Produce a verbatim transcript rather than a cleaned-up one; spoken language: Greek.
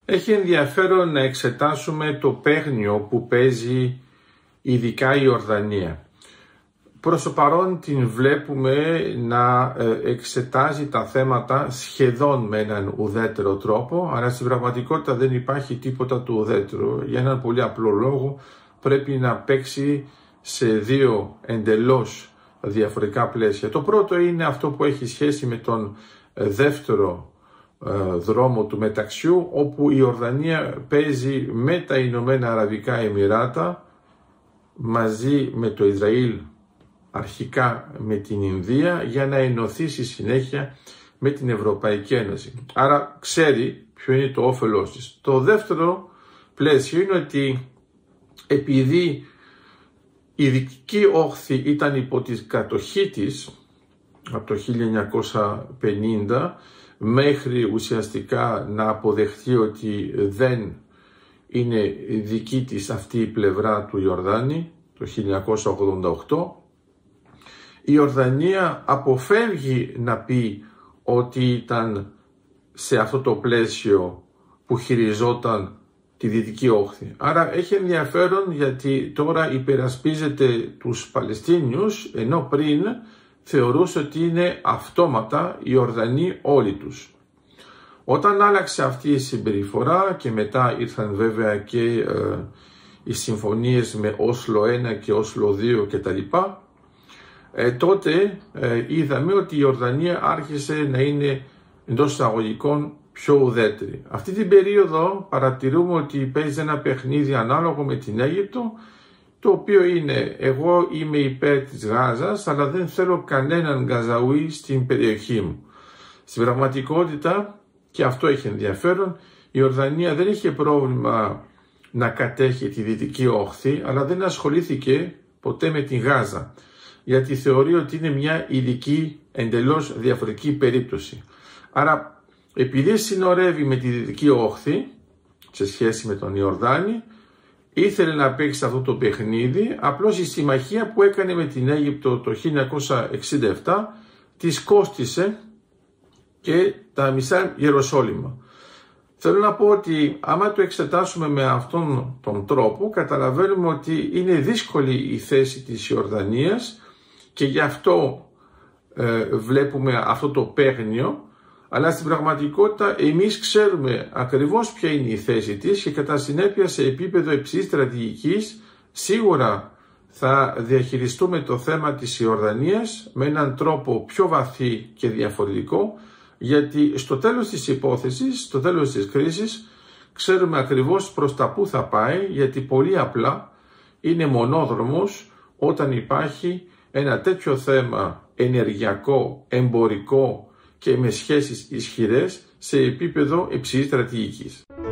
Έχει ενδιαφέρον να εξετάσουμε το παίγνιο που παίζει ειδικά η Ιορδανία. Προς το παρόν την βλέπουμε να εξετάζει τα θέματα σχεδόν με έναν ουδέτερο τρόπο, αλλά στην πραγματικότητα δεν υπάρχει τίποτα του ουδέτερο. Για έναν πολύ απλό λόγο πρέπει να παίξει σε δύο εντελώς διαφορετικά πλαίσια. Το πρώτο είναι αυτό που έχει σχέση με τον δεύτερο δρόμο του μεταξιού, όπου η Ιορδανία παίζει με τα Ηνωμένα Αραβικά Εμιράτα μαζί με το Ισραήλ, αρχικά με την Ινδία, για να ενωθεί στη συνέχεια με την Ευρωπαϊκή Ένωση. Άρα ξέρει ποιο είναι το όφελός της. Το δεύτερο πλαίσιο είναι ότι επειδή η Δυτική Όχθη ήταν υπό τη κατοχή της από το χίλια εννιακόσια πενήντα μέχρι ουσιαστικά να αποδεχτεί ότι δεν είναι δική της αυτή η πλευρά του Ιορδάνη το χίλια εννιακόσια ογδόντα οκτώ, η Ιορδανία αποφεύγει να πει ότι ήταν σε αυτό το πλαίσιο που χειριζόταν τη Δυτική Όχθη. Άρα έχει ενδιαφέρον γιατί τώρα υπερασπίζεται τους Παλαιστίνιους, ενώ πριν θεωρούσε ότι είναι αυτόματα οι Ιορδανοί όλοι τους. Όταν άλλαξε αυτή η συμπεριφορά και μετά ήρθαν βέβαια και ε, οι συμφωνίες με Όσλο ένα και Όσλο δύο κτλ. Ε, τότε ε, είδαμε ότι η Ιορδανία άρχισε να είναι εντός εισαγωγικών πιο ουδέτερη. Αυτή την περίοδο παρατηρούμε ότι παίζει ένα παιχνίδι ανάλογο με την Αίγυπτο, το οποίο είναι εγώ είμαι υπέρ της Γάζας, αλλά δεν θέλω κανέναν Γαζαουί στην περιοχή μου. Στην πραγματικότητα, και αυτό έχει ενδιαφέρον, η Ιορδανία δεν είχε πρόβλημα να κατέχει τη Δυτική Όχθη, αλλά δεν ασχολήθηκε ποτέ με την Γάζα, γιατί θεωρεί ότι είναι μια ειδική, εντελώς διαφορετική περίπτωση. Άρα, επειδή συνορεύει με τη Δυτική Όχθη, σε σχέση με τον Ιορδάνη, ήθελε να παίξει αυτό το παιχνίδι, απλώς η συμμαχία που έκανε με την Αίγυπτο το χίλια εννιακόσια εξήντα επτά της κόστισε και τα μισά Ιεροσόλυμα. Θέλω να πω ότι άμα το εξετάσουμε με αυτόν τον τρόπο, καταλαβαίνουμε ότι είναι δύσκολη η θέση της Ιορδανίας και γι' αυτό ε, βλέπουμε αυτό το παίγνιο, αλλά στην πραγματικότητα εμείς ξέρουμε ακριβώς ποια είναι η θέση της και κατά συνέπεια σε επίπεδο υψηλής στρατηγικής σίγουρα θα διαχειριστούμε το θέμα της Ιορδανίας με έναν τρόπο πιο βαθύ και διαφορετικό, γιατί στο τέλος της υπόθεσης, στο τέλος της κρίσης, ξέρουμε ακριβώς προς τα που θα πάει, γιατί πολύ απλά είναι μονόδρομος όταν υπάρχει ένα τέτοιο θέμα ενεργειακό, εμπορικό και με σχέσεις ισχυρές σε επίπεδο υψηλής στρατηγικής.